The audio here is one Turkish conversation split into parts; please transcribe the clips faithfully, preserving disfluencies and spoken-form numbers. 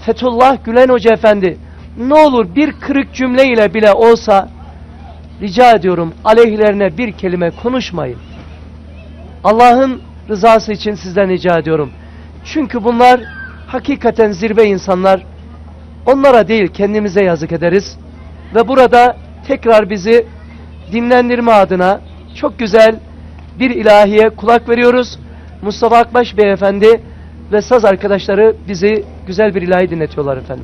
Fethullah Gülen Hoca Efendi, ne olur bir kırık cümleyle bile olsa rica ediyorum aleyhlerine bir kelime konuşmayın. Allah'ın rızası için sizden rica ediyorum. Çünkü bunlar hakikaten zirve insanlar. Onlara değil kendimize yazık ederiz. Ve burada tekrar bizi dinlendirme adına çok güzel bir ilahiye kulak veriyoruz. Mustafa Akbaş Beyefendi ve saz arkadaşları bizi güzel bir ilahi dinletiyorlar efendim.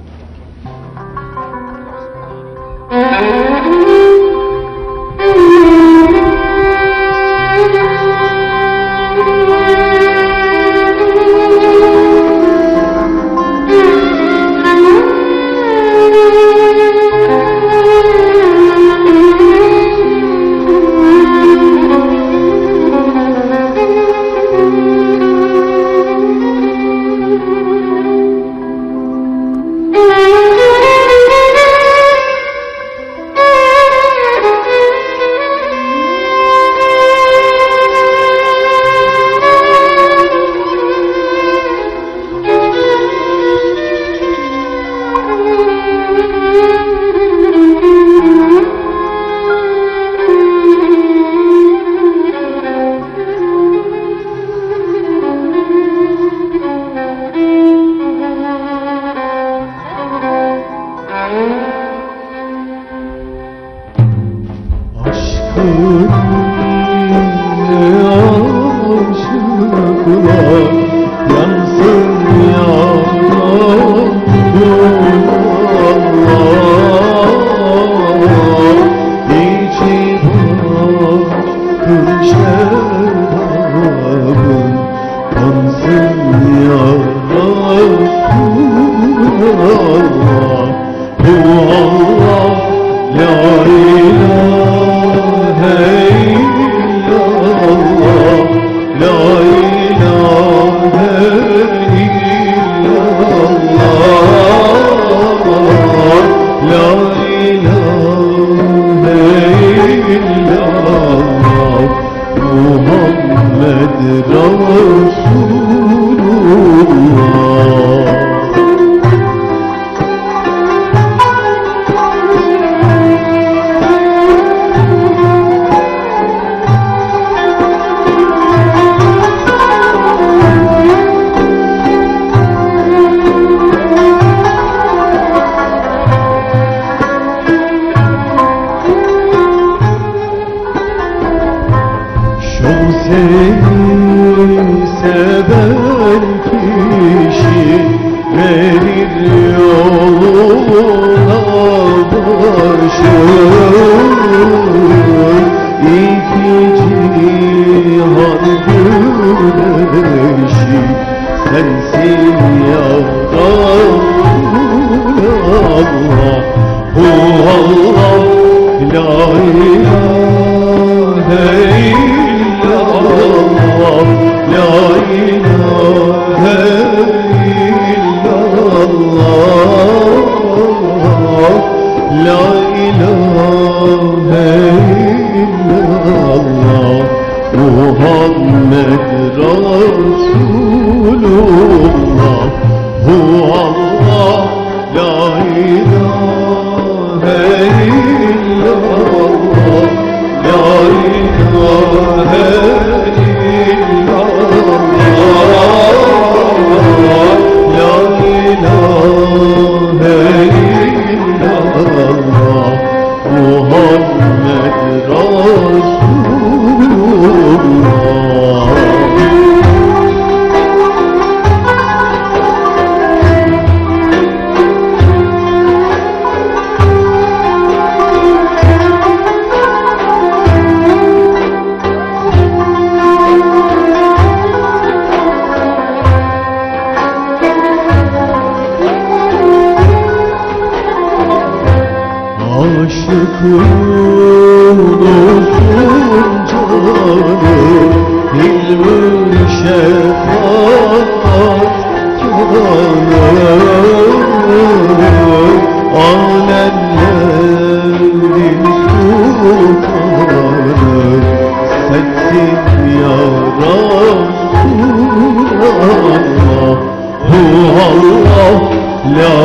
La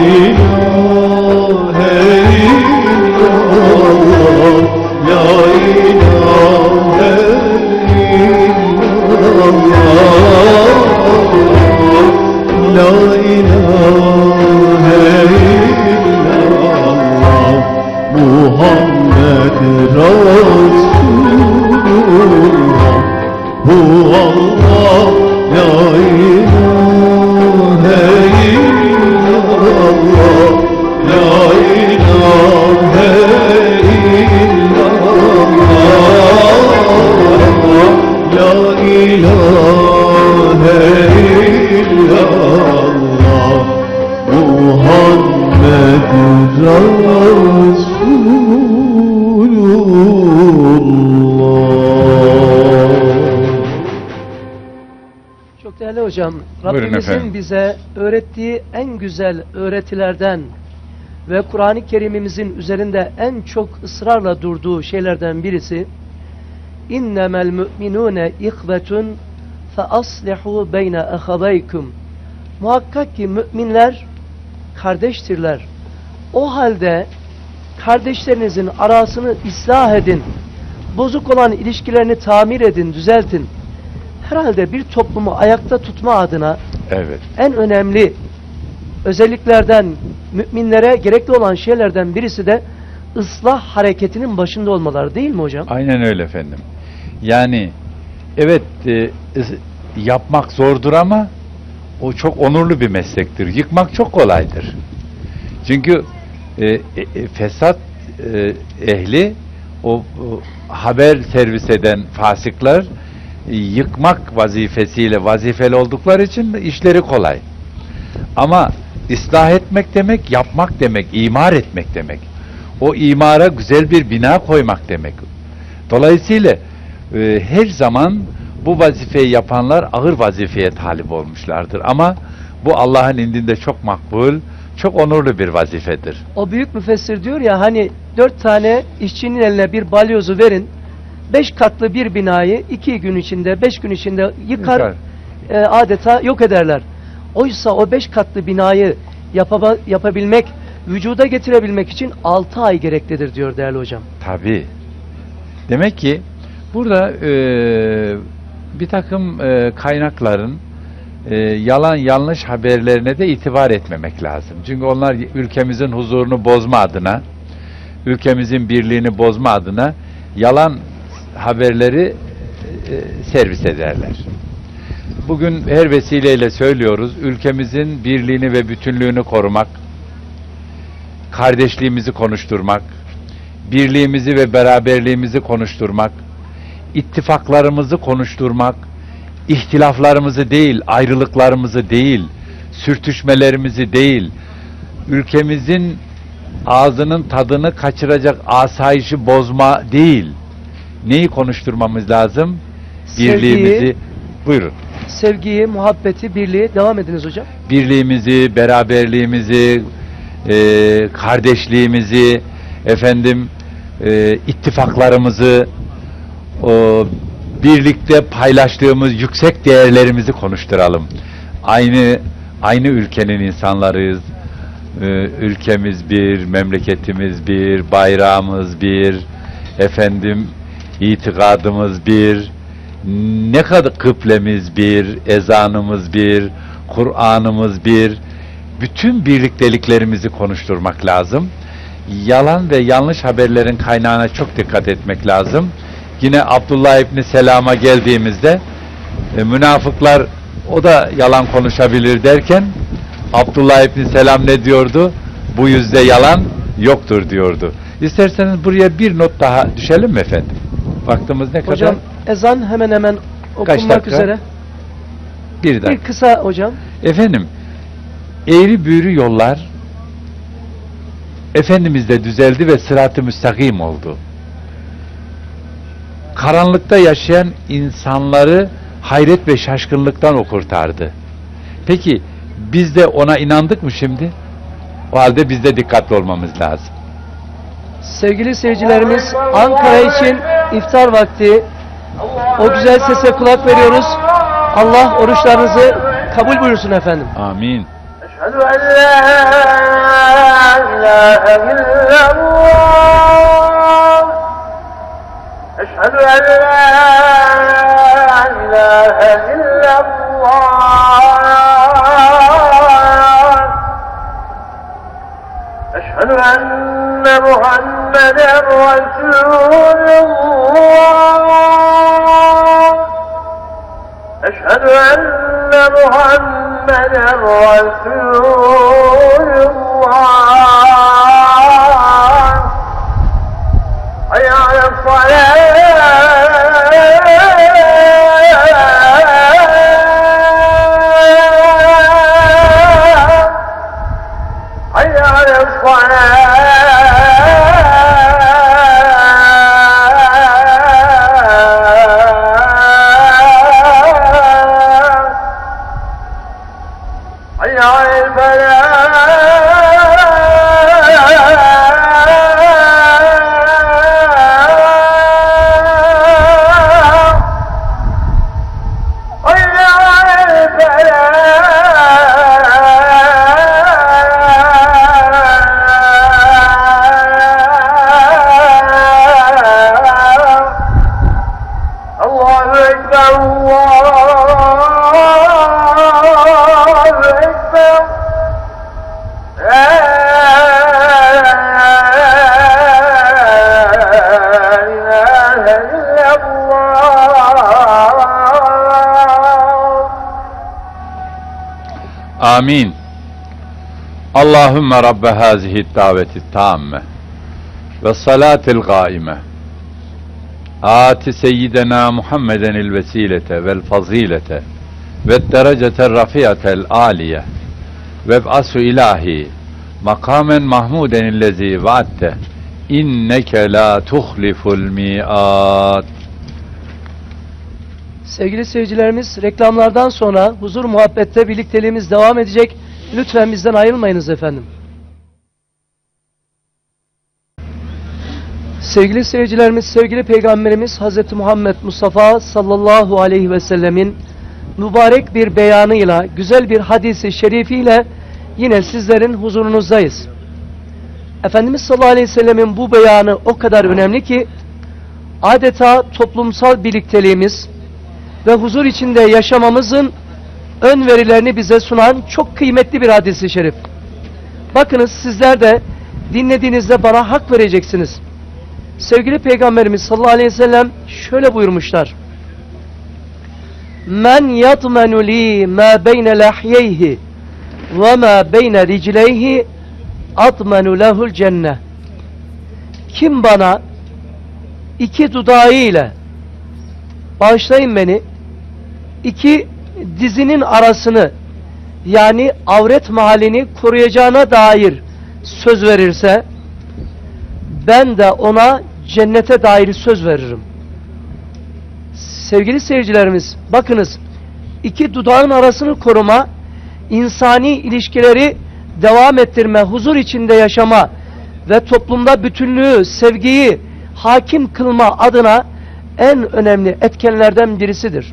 ilahe illallah, la ilahe illallah, la ilahe illallah, Muhammed Resulullah. Hu Allah, la ilahe illallah, la ilahe illallah, la ilahe illallah, Muhammed Resulullah. Çok değerli hocam, Buyurun Rabbimizin efendim. bize öğrettiği en güzel öğretilerden ve Kur'an-ı Kerim'imizin üzerinde en çok ısrarla durduğu şeylerden birisi İnnemel mü'minûne ihvetun fe aslihu beyne ahaveykum. Muhakkak ki müminler kardeştirler. O halde kardeşlerinizin arasını ıslah edin. Bozuk olan ilişkilerini tamir edin, düzeltin. Herhalde bir toplumu ayakta tutma adına Evet. en önemli özelliklerden, müminlere gerekli olan şeylerden birisi de ıslah hareketinin başında olmaları değil mi hocam? Aynen öyle efendim. Yani evet e, yapmak zordur ama o çok onurlu bir meslektir. Yıkmak çok kolaydır. Çünkü e, e, fesat e, ehli o, o haber servis eden fasıklar e, yıkmak vazifesiyle vazifeli oldukları için işleri kolay. Ama ıslah etmek demek, yapmak demek, imar etmek demek. O imara güzel bir bina koymak demek. Dolayısıyla e, her zaman bu vazifeyi yapanlar ağır vazifeye talip olmuşlardır. Ama bu Allah'ın indinde çok makbul, çok onurlu bir vazifedir. O büyük müfessir diyor ya, hani dört tane işçinin eline bir balyozu verin, beş katlı bir binayı iki gün içinde, beş gün içinde yıkar, Yıkar. e, adeta yok ederler. Oysa o beş katlı binayı yapaba, yapabilmek, vücuda getirebilmek için altı ay gereklidir diyor değerli hocam. Tabii. Demek ki burada e, bir takım e, kaynakların e, yalan yanlış haberlerine de itibar etmemek lazım. Çünkü onlar ülkemizin huzurunu bozma adına, ülkemizin birliğini bozma adına yalan haberleri e, servis ederler. Bugün her vesileyle söylüyoruz, ülkemizin birliğini ve bütünlüğünü korumak, kardeşliğimizi konuşturmak, birliğimizi ve beraberliğimizi konuşturmak, ittifaklarımızı konuşturmak, ihtilaflarımızı değil, ayrılıklarımızı değil, sürtüşmelerimizi değil, ülkemizin ağzının tadını kaçıracak asayişi bozma değil. Neyi konuşturmamız lazım? Birliğimizi. Sevgiyi, Buyurun. sevgiyi, muhabbeti, birliği. Devam ediniz hocam. Birliğimizi, beraberliğimizi, e, kardeşliğimizi, efendim, e, ittifaklarımızı, o, birlikte paylaştığımız yüksek değerlerimizi konuşturalım. Aynı aynı ülkenin insanlarıyız. E, ülkemiz bir, memleketimiz bir, bayrağımız bir, efendim, itikadımız bir, ne kadar kıblemiz bir, ezanımız bir, Kur'an'ımız bir. Bütün birlikteliklerimizi konuşturmak lazım. Yalan ve yanlış haberlerin kaynağına çok dikkat etmek lazım. Yine Abdullah İbni Selam'a geldiğimizde e, münafıklar o da yalan konuşabilir derken Abdullah İbni Selam ne diyordu? Bu yüzde yalan yoktur diyordu. İsterseniz buraya bir not daha düşelim mi efendim? Vaktimiz ne Hocam kadar? ezan hemen hemen Kaç okunmak dakika? üzere. Bir dakika. Bir kısa hocam. Efendim, eğri büğrü yollar Efendimiz'de düzeldi ve sırat-ı müstakim oldu. Karanlıkta yaşayan insanları hayret ve şaşkınlıktan o kurtardı. Peki, biz de ona inandık mı şimdi? O halde biz de dikkatli olmamız lazım. Sevgili seyircilerimiz, Ankara için iftar vakti. O güzel sese kulak veriyoruz. Allah oruçlarınızı kabul buyursun efendim. Amin. أشهد أن لا إله إلا الله أشهد أن لا إله إلا الله أشهد أن محمدا رسول الله أشهد أن محمدا رسول الله حي على الصلاة حي على الصلاة حي على الفلاح حي على الفلاح الله أكبر الله أكبر لا إله إلا الله Amin. Allahümme Rabbe hazihi daveti tamme ve salatil gaime ati seyyidena Muhammedenil vesilete vel fazilete ve derecetel rafiyatel aliye ve b'asu ilahi makamen mahmudenillezi vaatte inneke la tuhliful mi'at. Sevgili seyircilerimiz, reklamlardan sonra huzur muhabbette birlikteliğimiz devam edecek. Lütfen bizden ayrılmayınız efendim. Sevgili seyircilerimiz, sevgili Peygamberimiz Hazreti Muhammed Mustafa sallallahu aleyhi ve sellemin mübarek bir beyanıyla, güzel bir hadisi şerifiyle yine sizlerin huzurunuzdayız. Efendimiz sallallahu aleyhi ve sellemin bu beyanı o kadar önemli ki adeta toplumsal birlikteliğimiz ve huzur içinde yaşamamızın ön verilerini bize sunan çok kıymetli bir hadis-i şerif. Bakınız, sizler de dinlediğinizde bana hak vereceksiniz. Sevgili Peygamberimiz sallallahu aleyhi ve sellem şöyle buyurmuşlar: Men yatmenu li ma beyne lahyeyhi ve ma beyne ricleyhi atmenu lehul cenne. Kim bana iki dudağıyla, bağışlayın beni, iki dizinin arasını, yani avret mahallini koruyacağına dair söz verirse, ben de ona cennete dair söz veririm. Sevgili seyircilerimiz, bakınız, iki dudağın arasını koruma, insani ilişkileri devam ettirme, huzur içinde yaşama ve toplumda bütünlüğü, sevgiyi hakim kılma adına en önemli etkenlerden birisidir.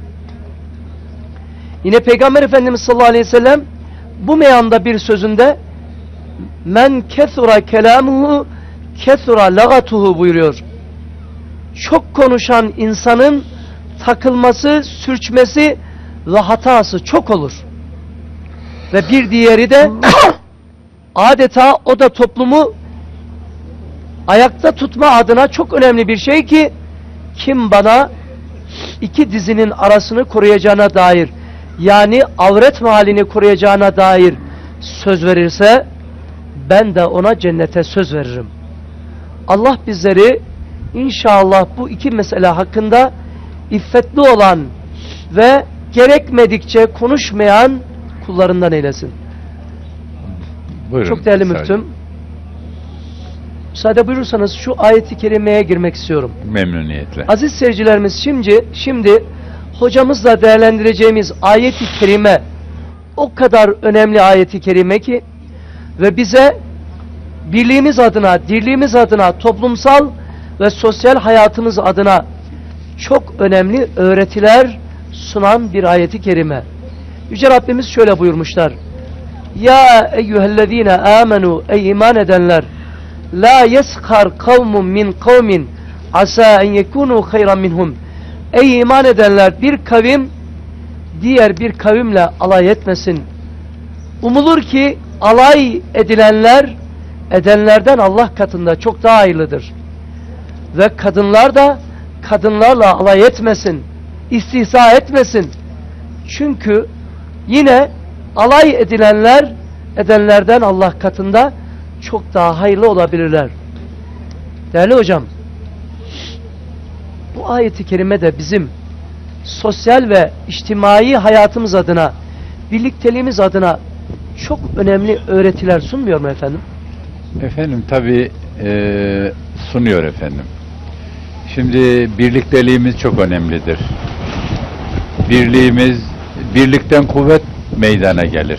Yine Peygamber Efendimiz sallallahu aleyhi ve sellem bu meyanda bir sözünde men kethura kelamuhu kethura lagatuhu buyuruyor. Çok konuşan insanın takılması, sürçmesi ve hatası çok olur. Ve bir diğeri de adeta o da toplumu ayakta tutma adına çok önemli bir şey ki, kim bana iki dizinin arasını koruyacağına dair, yani avret mahallini koruyacağına dair söz verirse, ben de ona cennete söz veririm. Allah bizleri inşallah bu iki mesele hakkında iffetli olan ve gerekmedikçe konuşmayan kullarından eylesin. Buyurun. Çok değerli müftüm, müsaade buyurursanız şu ayeti kerimeye girmek istiyorum. Memnuniyetle. Aziz seyircilerimiz, şimdi şimdi hocamızla değerlendireceğimiz ayeti kerime o kadar önemli ayeti kerime ki ve bize birliğimiz adına, dirliğimiz adına, toplumsal ve sosyal hayatımız adına çok önemli öğretiler sunan bir ayeti kerime. Yüce Rabbimiz şöyle buyurmuşlar: Ya eyyühellezine amenu, ey iman edenler, la yeskar kavmun min kavmin asa en yekunu hayran minhum. Ey iman edenler, bir kavim diğer bir kavimle alay etmesin. Umulur ki alay edilenler edenlerden Allah katında çok daha hayırlıdır. Ve kadınlar da kadınlarla alay etmesin, istihza etmesin. Çünkü yine alay edilenler edenlerden Allah katında çok daha hayırlı olabilirler. Değerli hocam, bu ayet-i kerime de bizim sosyal ve içtimai hayatımız adına, birlikteliğimiz adına çok önemli öğretiler sunmuyor mu efendim? Efendim tabii e, sunuyor efendim. Şimdi birlikteliğimiz çok önemlidir. Birliğimiz, birlikten kuvvet meydana gelir.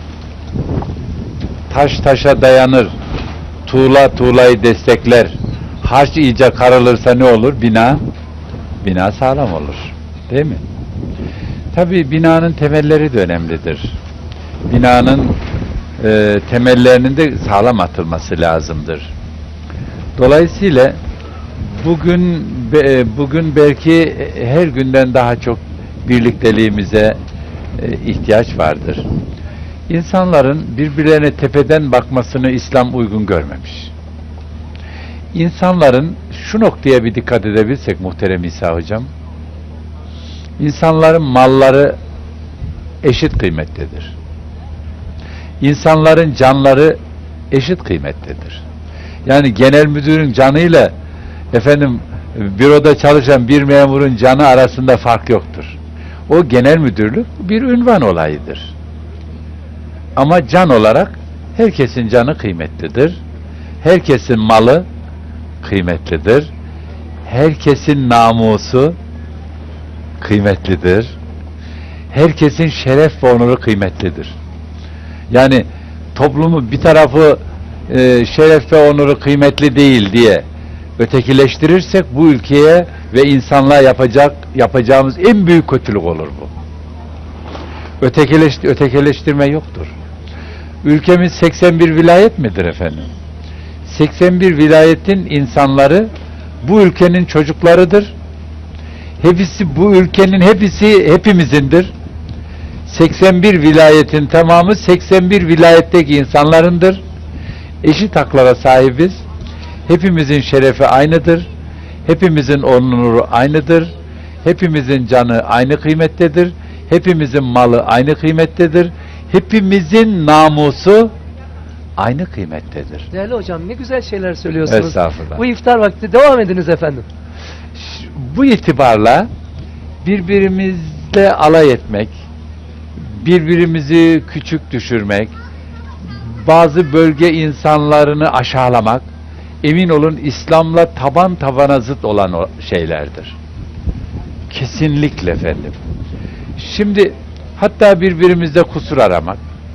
Taş taşa dayanır, tuğla tuğlayı destekler. Harç iyice karılırsa ne olur? Bina, bina sağlam olur. Değil mi? Tabii binanın temelleri de önemlidir. Binanın e, temellerinin de sağlam atılması lazımdır. Dolayısıyla bugün be, bugün belki her günden daha çok birlikteliğimize e, ihtiyaç vardır. İnsanların birbirlerine tepeden bakmasını İslam uygun görmemiş. İnsanların şu noktaya bir dikkat edebilsek muhterem İsa hocam, İnsanların malları eşit kıymettedir. İnsanların canları eşit kıymettedir. Yani genel müdürün canıyla efendim büroda çalışan bir memurun canı arasında fark yoktur. O genel müdürlük bir ünvan olayıdır. Ama can olarak herkesin canı kıymetlidir. Herkesin malı kıymetlidir. Herkesin namusu kıymetlidir. Herkesin şeref ve onuru kıymetlidir. Yani toplumu bir tarafı e, şeref ve onuru kıymetli değil diye ötekileştirirsek bu ülkeye ve insanlığa yapacak yapacağımız en büyük kötülük olur bu. Ötekileşti, ötekileştirme yoktur. Ülkemiz seksen bir vilayet midir efendim? seksen bir vilayetin insanları bu ülkenin çocuklarıdır. Hepsi bu ülkenin hepsi hepimizindir. seksen bir vilayetin tamamı seksen bir vilayetteki insanlarındır. Eşit haklara sahibiz. Hepimizin şerefi aynıdır. Hepimizin onuru aynıdır. Hepimizin canı aynı kıymettedir. Hepimizin malı aynı kıymettedir. Hepimizin namusu aynı kıymettedir. Değerli hocam, ne güzel şeyler söylüyorsunuz. Estağfurullah. Bu iftar vakti devam ediniz efendim. Bu itibarla birbirimizle alay etmek, birbirimizi küçük düşürmek, bazı bölge insanlarını aşağılamak, emin olun İslam'la taban tabana zıt olan o şeylerdir. Kesinlikle efendim. Şimdi hatta birbirimizde kusur aramak.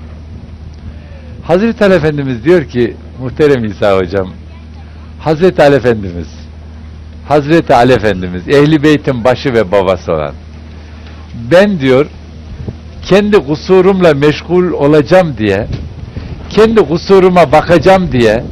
Hazreti Ali Efendimiz diyor ki, muhterem İsa hocam, Hazreti Ali Efendimiz Hazreti Ali Efendimiz Ehl-i Beyt'in başı ve babası olan, ben diyor kendi kusurumla meşgul olacağım diye, kendi kusuruma bakacağım diye,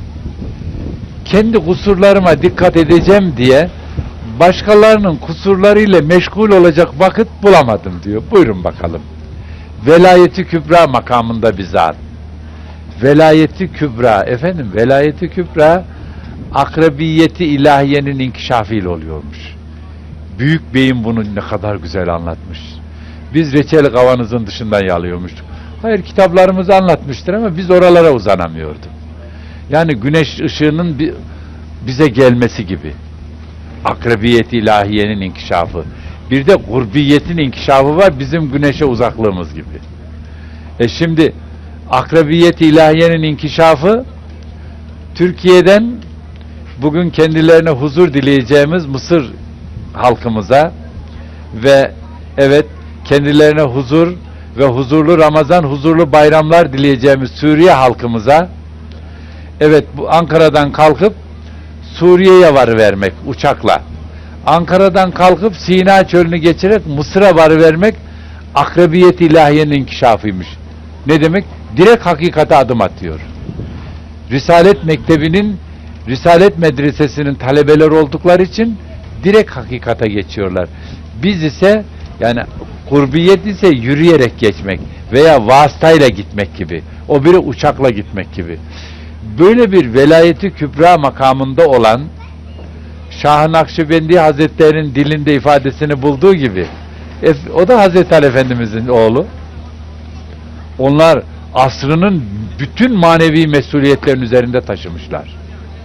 kendi kusurlarıma dikkat edeceğim diye başkalarının kusurlarıyla meşgul olacak vakit bulamadım diyor. Buyurun bakalım. Velayeti Kübra makamında bir zat. Velayeti Kübra, efendim velayeti Kübra akrabiyeti ilahiyenin inkişafıyla oluyormuş. Büyük Bey'in bunu ne kadar güzel anlatmış. Biz reçeli kavanozun dışından yalıyormuştuk. Hayır, kitaplarımız anlatmıştır ama biz oralara uzanamıyorduk. Yani güneş ışığının bize gelmesi gibi. Akrabiyeti ilahiyenin inkişafı. Bir de gurbiyetin inkişafı var, bizim güneşe uzaklığımız gibi. E şimdi akrabiyeti ilahiyenin inkişafı Türkiye'den bugün kendilerine huzur dileyeceğimiz Mısır halkımıza ve evet kendilerine huzur ve huzurlu Ramazan, huzurlu bayramlar dileyeceğimiz Suriye halkımıza, evet bu Ankara'dan kalkıp Suriye'ye varıvermek uçakla, Ankara'dan kalkıp Sina çölünü geçerek Mısır'a varıvermek akrabiyet-i ilahiyenin inkişafıymış. Ne demek? direkt hakikate adım atıyor. Risalet Mektebi'nin, Risalet Medresesi'nin talebeleri oldukları için direkt hakikate geçiyorlar. Biz ise yani kurbiyet ise yürüyerek geçmek veya vasıtayla gitmek gibi. O biri uçakla gitmek gibi. Böyle bir velayeti kübra makamında olan Şah-ı Nakşibendi Hazretleri'nin dilinde ifadesini bulduğu gibi o da Hazreti Ali Efendimizin oğlu. Onlar asrının bütün manevi mesuliyetlerin üzerinde taşımışlar.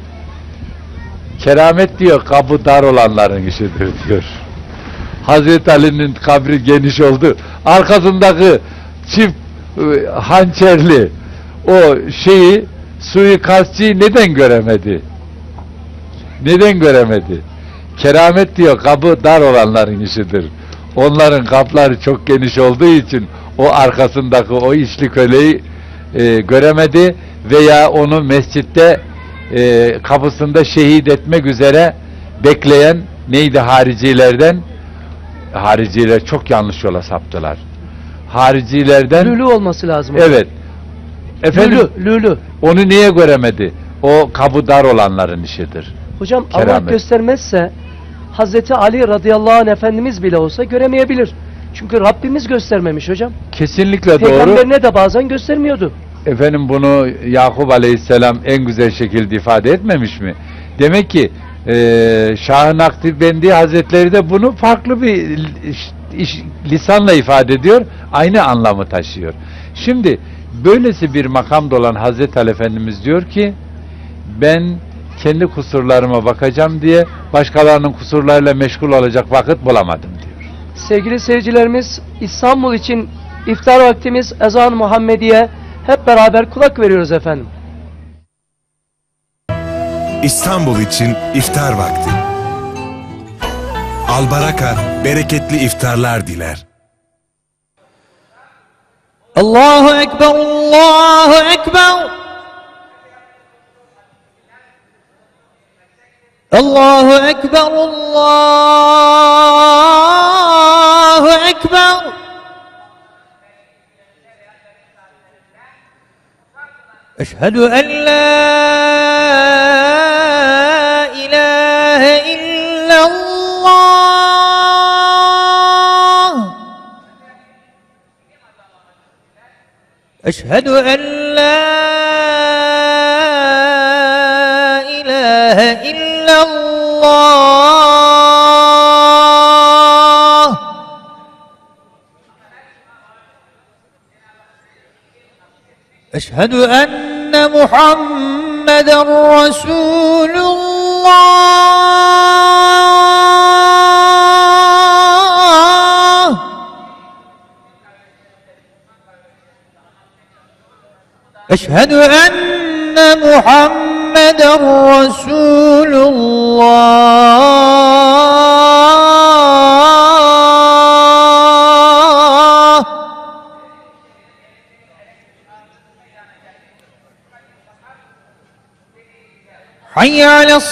Keramet diyor, kabı dar olanların işidir diyor. Hazreti Ali'nin kabri geniş oldu. Arkasındaki çift hançerli o şeyi, suikastçıyı neden göremedi? Neden göremedi? Keramet diyor, kabı dar olanların işidir. Onların kapları çok geniş olduğu için o arkasındaki o içli köleyi e, göremedi veya onu mescitte e, kapısında şehit etmek üzere bekleyen neydi haricilerden? Hariciler çok yanlış yola saptılar. Haricilerden Lülü olması lazım. hocam. evet. Efendim, Lülü, lülü. onu niye göremedi? O kabı dar olanların işidir. Hocam Keramet. Allah göstermezse Hazreti Ali radıyallahu anh Efendimiz bile olsa göremeyebilir. Çünkü Rabbimiz göstermemiş hocam. Kesinlikle doğru. Peygamberine de bazen göstermiyordu. Efendim bunu Yakup Aleyhisselam en güzel şekilde ifade etmemiş mi? Demek ki e, Şah-ı Nakşibendi Hazretleri de bunu farklı bir iş, iş, lisanla ifade ediyor. Aynı anlamı taşıyor. Şimdi böylesi bir makamda olan Hazreti Ali Efendimiz diyor ki ben kendi kusurlarıma bakacağım diye başkalarının kusurlarıyla meşgul olacak vakit bulamadım diyor. Sevgili seyircilerimiz, İstanbul için iftar vaktimiz ezan-ı Muhammediye, hep beraber kulak veriyoruz efendim. İstanbul için iftar vakti. Albaraka bereketli iftarlar diler. Allahu Ekber, Allahu Ekber. Allahu Ekber, Allahu Ekber. Eşhedü en la ilahe illallah. Eşhedü en la ilahe illallah. Eşhedü enne Muhammeden Resulullah. Eşhedü enne Muhammeden Resulullah. Hayy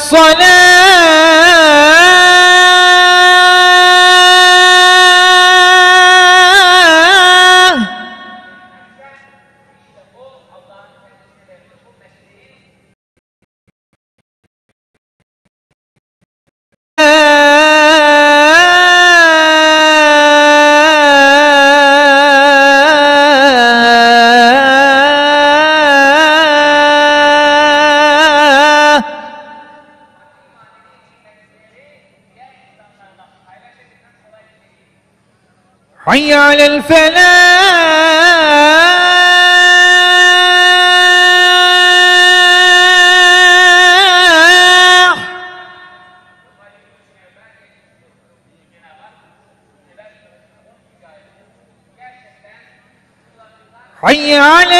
ale's-salâh. حي على الفلاح. حي على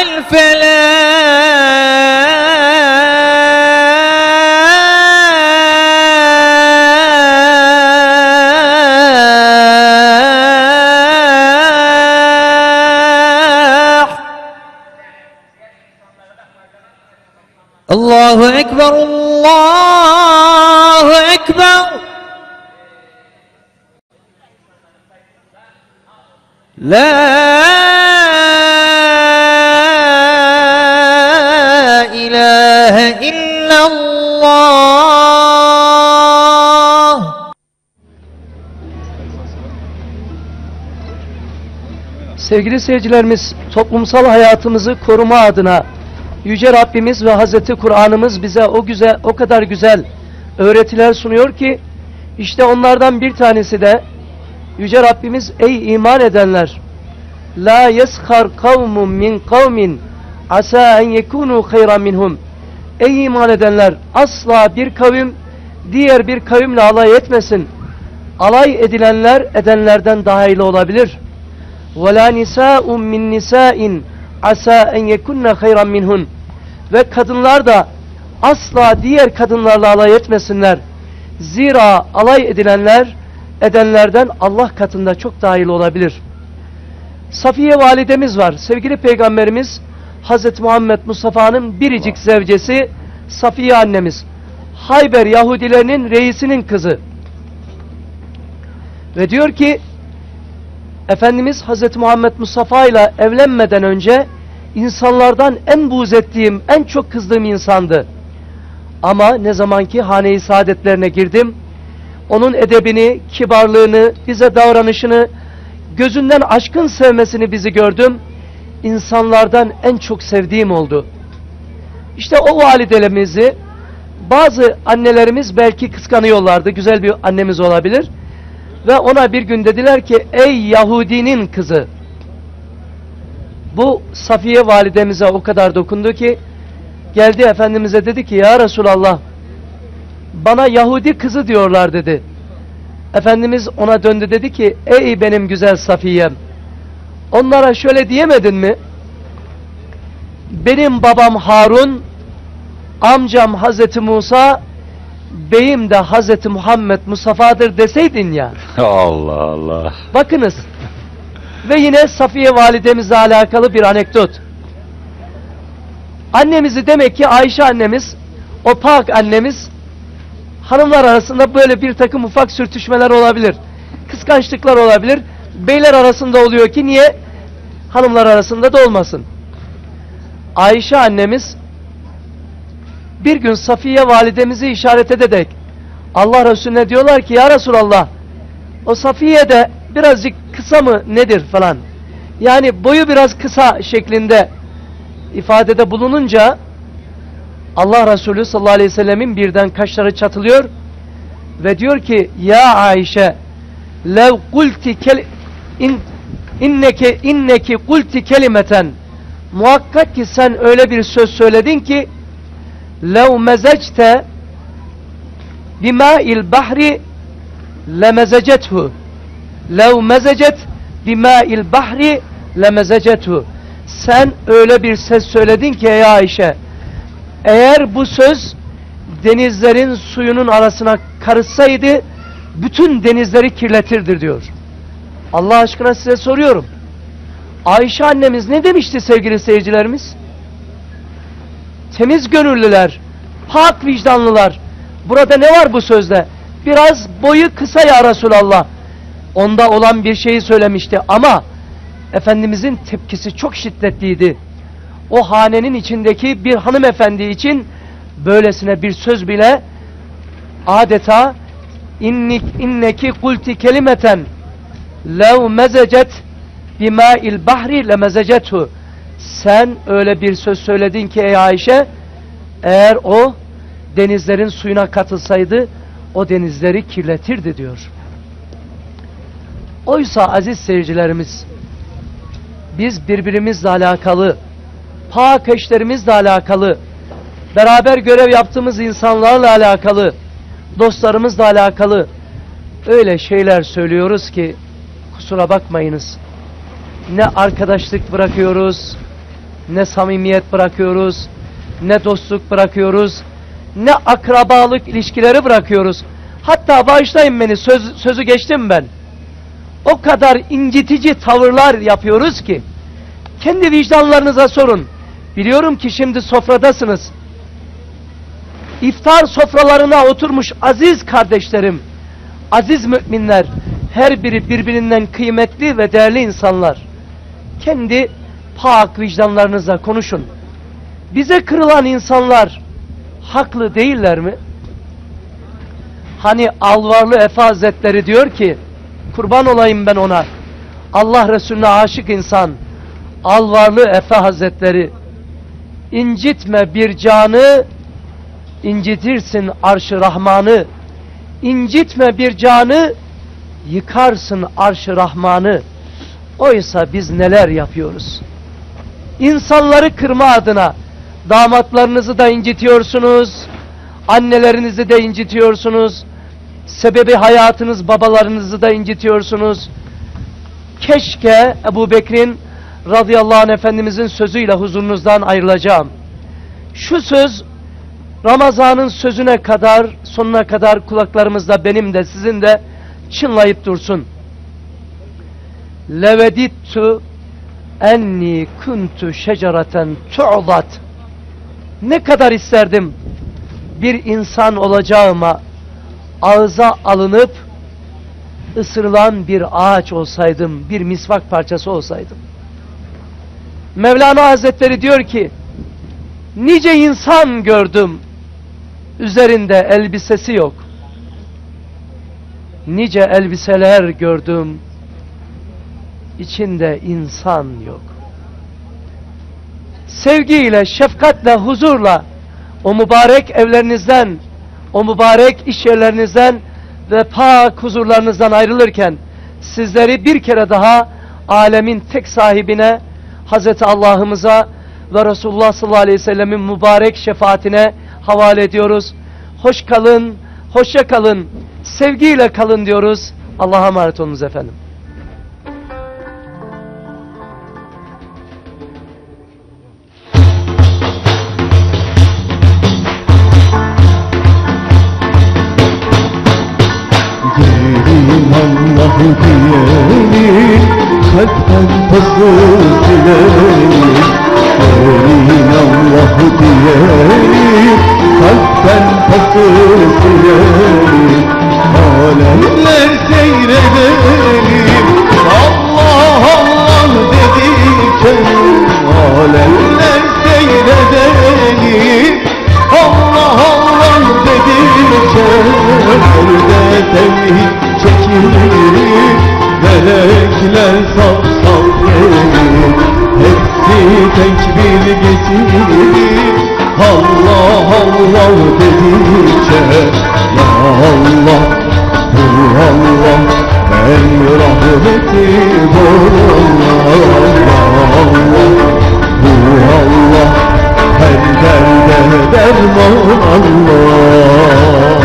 الفلاح. الله أكبر، الله أكبر. لا Sevgili seyircilerimiz, toplumsal hayatımızı koruma adına Yüce Rabbimiz ve Hazreti Kur'an'ımız bize o güzel, o kadar güzel öğretiler sunuyor ki, işte onlardan bir tanesi de Yüce Rabbimiz, ey iman edenler, la yeshar kavmun min kavmin asa en yekunu hayran minhum. Ey iman edenler, asla bir kavim diğer bir kavimle alay etmesin. Alay edilenler edenlerden daha iyi olabilir. وَلَا نِسَاءٌ مِّن نِسَاءٍ عَسَى اَنْ يَكُنَّ خَيْرًا مِنْهُنْ. Ve kadınlar da asla diğer kadınlarla alay etmesinler. Zira alay edilenler edenlerden Allah katında çok daha iyi olabilir. Safiye validemiz var. Sevgili Peygamberimiz Hazreti Muhammed Mustafa'nın biricik zevcesi Safiye annemiz. Hayber Yahudilerinin reisinin kızı. Ve diyor ki, Efendimiz Hazreti Muhammed Mustafa ile evlenmeden önce insanlardan en buğz ettiğim, en çok kızdığım insandı. Ama ne zaman ki hane-i saadetlerine girdim, onun edebini, kibarlığını, bize davranışını, gözünden aşkın sevmesini bizi gördüm. İnsanlardan en çok sevdiğim oldu. İşte o validelerimizi bazı annelerimiz belki kıskanıyorlardı. Güzel bir annemiz olabilir. Ve ona bir gün dediler ki, ey Yahudinin kızı. Bu Safiye validemize o kadar dokundu ki, geldi Efendimiz'e dedi ki, ya Resulallah, bana Yahudi kızı diyorlar dedi. Efendimiz ona döndü, dedi ki, ey benim güzel Safiye'm, onlara şöyle diyemedin mi? Benim babam Harun, amcam Hazreti Musa, beyim de Hazreti Muhammed Mustafa'dır deseydin ya. Allah Allah. Bakınız. Ve yine Safiye validemizle alakalı bir anekdot. Annemizi, demek ki Ayşe annemiz, o pak annemiz, hanımlar arasında böyle bir takım ufak sürtüşmeler olabilir. Kıskançlıklar olabilir. Beyler arasında oluyor ki niye? Hanımlar arasında da olmasın. Ayşe annemiz bir gün Safiye validemizi işaret ederek Allah Resulüne diyorlar ki, ya Resulallah, o Safiye de birazcık kısa mı nedir falan. Yani boyu biraz kısa şeklinde ifadede bulununca Allah Resulü sallallahu aleyhi ve sellemin birden kaşları çatılıyor ve diyor ki, ya Ayşe, lev kulti kel in inneke inneki kulti kelimeten, muhakkak ki sen öyle bir söz söyledin ki, lev mezecte bimâ'il bahri lemezecethu, lev mezecet bimâ'il bahri lemezecethu. Sen öyle bir ses söyledin ki ey Ayşe, eğer bu söz denizlerin suyunun arasına karışsaydı bütün denizleri kirletirdir diyor. Allah aşkına size soruyorum. Ayşe annemiz ne demişti sevgili seyircilerimiz? Temiz gönüllüler, pak vicdanlılar. Burada ne var bu sözde? Biraz boyu kısa ya Resulallah. Onda olan bir şeyi söylemişti ama Efendimizin tepkisi çok şiddetliydi. O hanenin içindeki bir hanımefendi için böylesine bir söz bile adeta innik inneki kulti kelimeten lev mezecet bimâ'il bahri lemezecethu. Sen öyle bir söz söyledin ki ey Ayşe, eğer o denizlerin suyuna katılsaydı o denizleri kirletirdi diyor. Oysa aziz seyircilerimiz, biz birbirimizle alakalı, pak eşlerimizle alakalı, beraber görev yaptığımız insanlarla alakalı, dostlarımızla alakalı öyle şeyler söylüyoruz ki kusura bakmayınız. Ne arkadaşlık bırakıyoruz, ne samimiyet bırakıyoruz, ne dostluk bırakıyoruz, ne akrabalık ilişkileri bırakıyoruz. Hatta bağışlayın beni, söz, sözü geçtim ben. O kadar incitici tavırlar yapıyoruz ki kendi vicdanlarınıza sorun. Biliyorum ki şimdi sofradasınız. İftar sofralarına oturmuş aziz kardeşlerim, aziz müminler, her biri birbirinden kıymetli ve değerli insanlar. Kendi pak vicdanlarınıza konuşun. Bize kırılan insanlar haklı değiller mi? Hani Alvarlı Efe Hazretleri diyor ki, kurban olayım ben ona, Allah Resulüne aşık insan Alvarlı Efe Hazretleri, incitme bir canı, incitirsin arş-ı Rahman'ı, incitme bir canı, yıkarsın arş-ı Rahman'ı. Oysa biz neler yapıyoruz? İnsanları kırma adına damatlarınızı da incitiyorsunuz, annelerinizi de incitiyorsunuz, sebebi hayatınız babalarınızı da incitiyorsunuz. Keşke Ebu Bekir'in radıyallahu anh Efendimizin sözüyle huzurunuzdan ayrılacağım. Şu söz Ramazan'ın sözüne kadar, sonuna kadar kulaklarımızda, benim de sizin de çınlayıp dursun. Levedittu enni kuntu şeceraten tu'dat. Ne kadar isterdim bir insan olacağıma, ağza alınıp ısırılan bir ağaç olsaydım, bir misvak parçası olsaydım. Mevlana Hazretleri diyor ki, nice insan gördüm, üzerinde elbisesi yok. Nice elbiseler gördüm, içinde insan yok. Sevgiyle, şefkatle, huzurla o mübarek evlerinizden, o mübarek iş yerlerinizden ve pak huzurlarınızdan ayrılırken sizleri bir kere daha alemin tek sahibine, Hazreti Allah'ımıza ve Resulullah sallallahu aleyhi ve sellemin mübarek şefaatine havale ediyoruz. Hoş kalın, hoşça kalın, sevgiyle kalın diyoruz. Allah'a emanet olunuz efendim. Gelin Allah diyelim, kalpten pası silelim. Gelin Allah diyelim, kalpten pası silelim. Alemler seyredelim, Allah Allah dedikçe. Alemler seyredelim, Allah Allah dedikçe. Nerede tevhid çekilir, melekler saf saf gelir. Hepsi tekbir getirir, Allah Allah dedikçe. Ya Allah, bu Allah, en rahmeti bol Allah. Ya Allah, bu Allah, her derde derman Allah.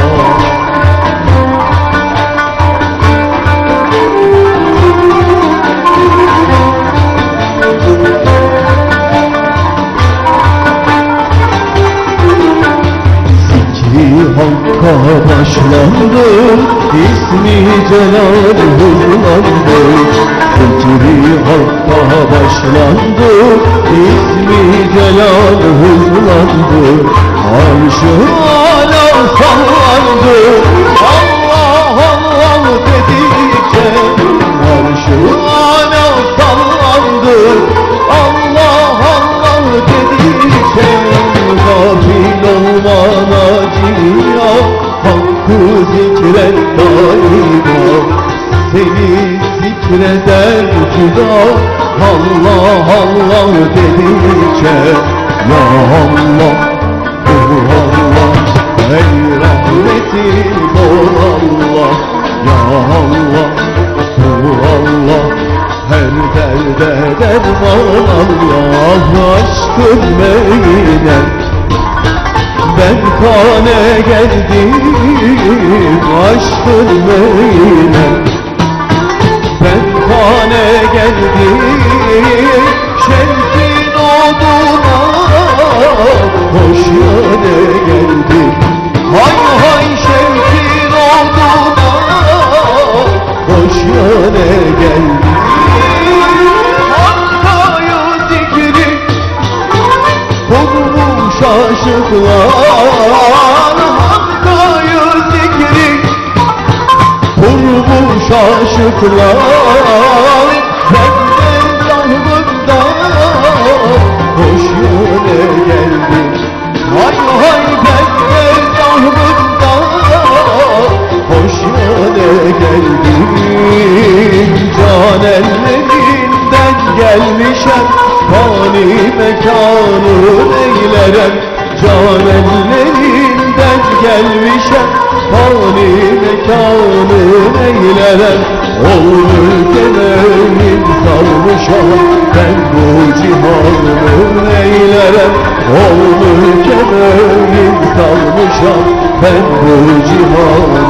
Hakka başlandı, ismi celal hızlandı. Zikri hakka başlandı, ismi celal hızlandı. Arş-ı âlâ sallandı, Allah Allah dedikçe. Arş-ı âlâ sallandı, Allah Allah dedikçe. Gafil olma naciya, hakkı zikret daima. Seni zikreder cüda, Allah Allah dedikçe. Ya Allah, bu Allah, ey rahmeti bol Allah. Ya Allah, bu Allah, her derde derman Allah. Aşkın meyler, ben kane geldim, aşkın meyler. Ben kane geldim, şerfin oduna, hoş yâne geldim. Hay hay şerfin oduna, hoş yâne geldim. Hakkâ-yı zikri kurmuş aşıklar, Hakkâ-yı zikri kurmuş aşıklar. Benden zahmından hoş yâne geldim. Hay hay benden zahmından hoş yâne geldim. Can ellerim can ellerinden gelmişem, fani mekanın eyleren. Ol ülkemin salmışam, ben bu cihanın eyleren. Ol ülkemin salmışam, ben bu cihanın